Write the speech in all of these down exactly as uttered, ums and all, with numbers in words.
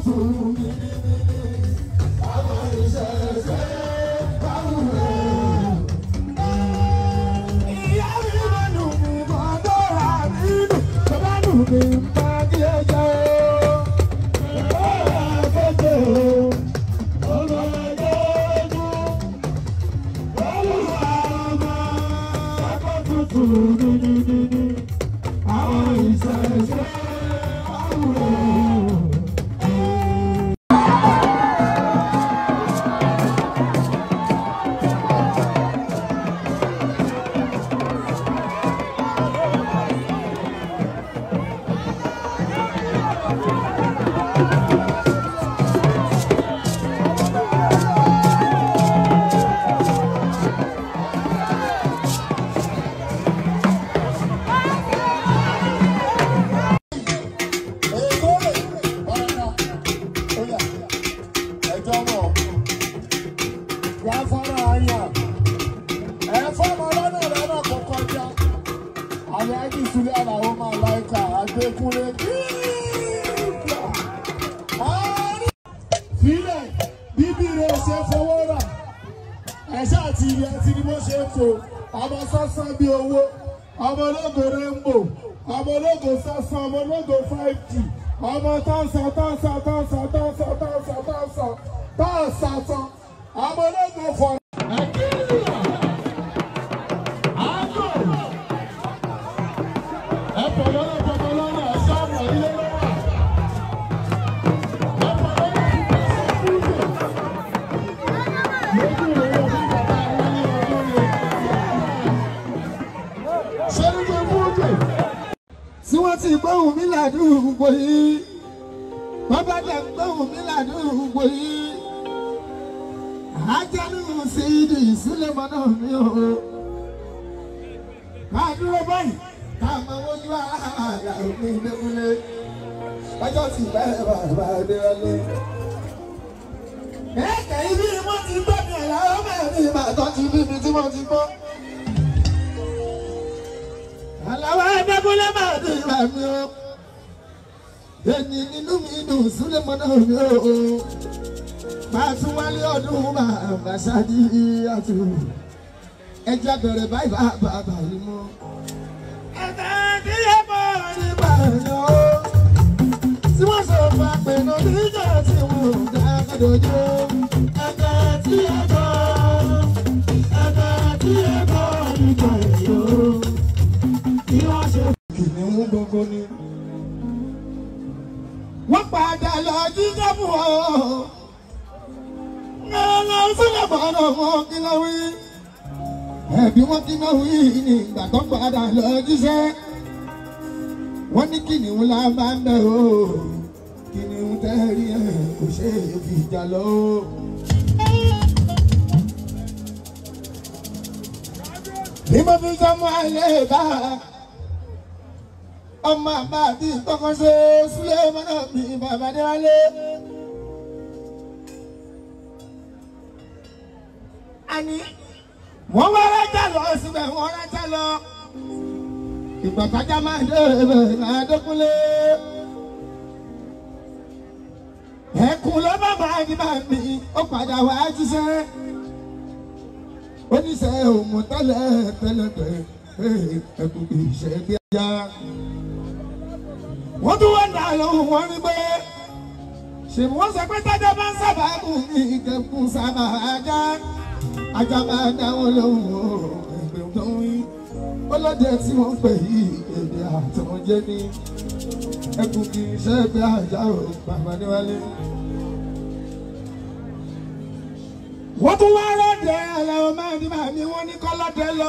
What do I do? Hello, man, you want to call it hello?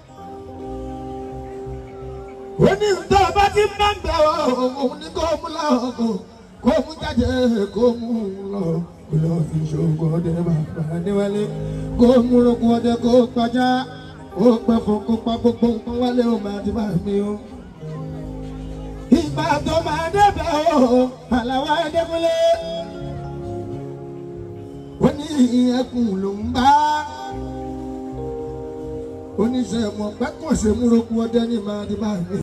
When you do about it, man, only go come jáde kó mú lọ kó lọ fi ṣògo ọdẹ bàbá níwálé kó mú lóko ọdẹ kó pàjá ó pẹ́ fún kó pa gbogbo nǹkan wálé ó máa ti bá mi o. Ìgbà tó máa débẹ̀ o àlàwà Adékúnlé ó ní ẹkùn ló ń bá oníṣẹ́ mọ̀ pẹ́ kò ṣe mú lóko ọdẹ ní máa ti bá mi.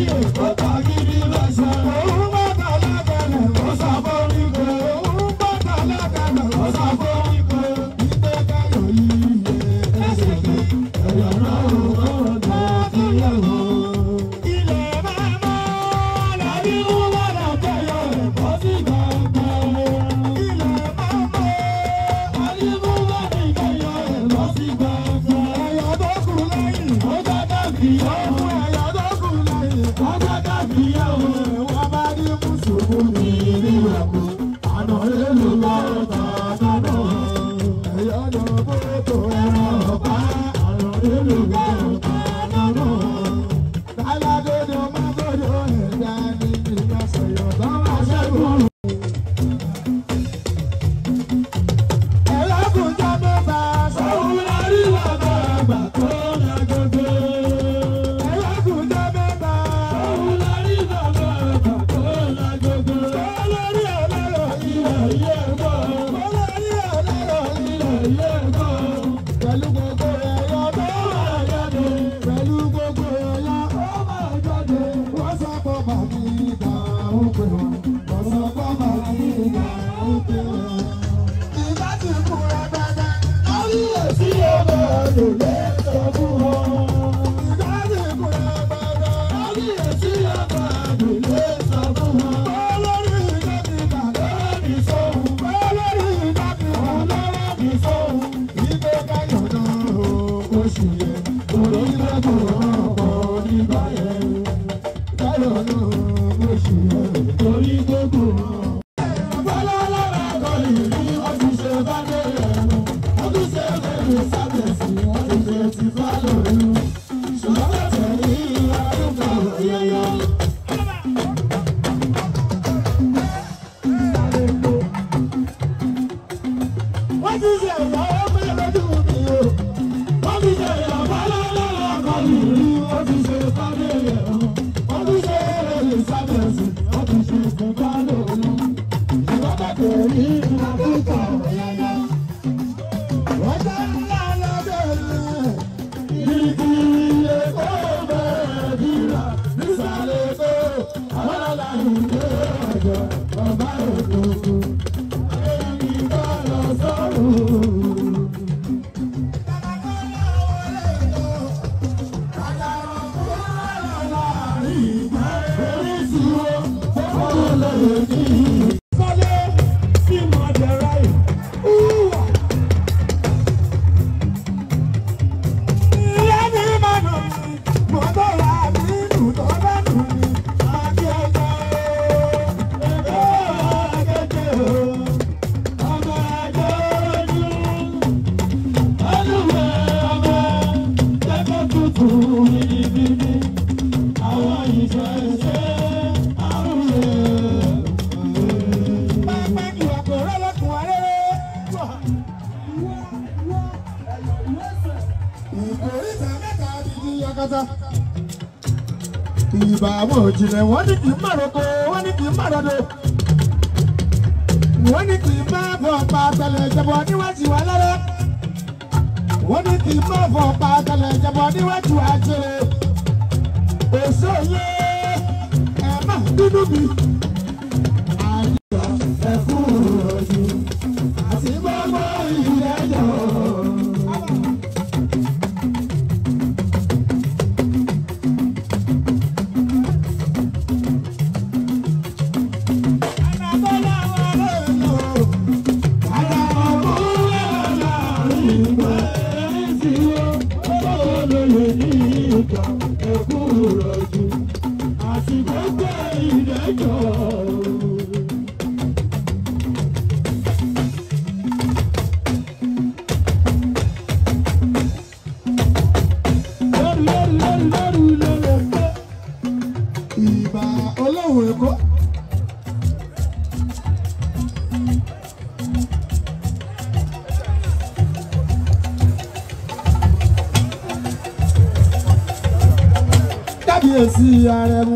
Ìbámu òjìlẹ̀ wọ́n ní kì í mọ̀rọ̀kọ wọ́n ní kì í mọ̀rọ̀dọ̀ wọ́n ní kì í máa fọ̀ pa tẹ̀lẹ̀ ìjẹ̀bọ̀ níwájú wa lọ́rẹ́ wọ́n ní kì í máa fọ̀ pa tẹ̀lẹ̀ ìjẹ̀bọ̀ níwájú wa jẹrẹ èso yẹ ẹ̀ má dúdú mi. Àyíká ẹ̀kú òjò àti gbogbo ìrẹ́jọ. Ìbà Olóhùn Èkó. Kábíyèsí Arẹ̀mú.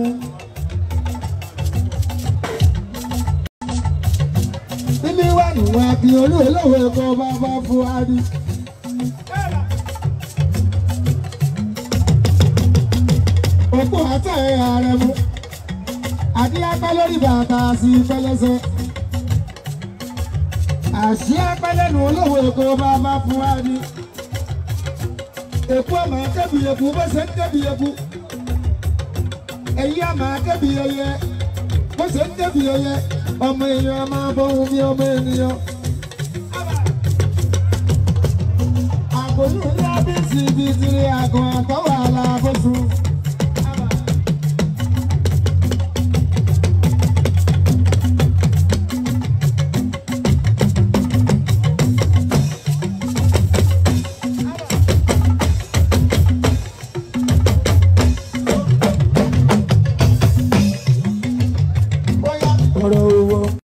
Nílé wà níwọ̀n àbí olú Olóhùn Èkó bàbá Fúadì. òkú àtẹ ààrẹ mu adíyápẹ́ lórí bàtà sí pẹlẹsẹ àṣìyápẹ́ lẹ́nu olówó èkó bàbá fún wa ní èkó àmà kẹ́bi èkó bó ṣe ń kẹ́bi èkó èyí àmà kẹ́bi ẹyẹ bó ṣe ń kẹ́bi ẹyẹ ọmọ èèyàn máa bọ́ ohun bí ọmọ ènìyàn. àgòlù ńlá bí sí ibi tí àgọ́ àtọ́.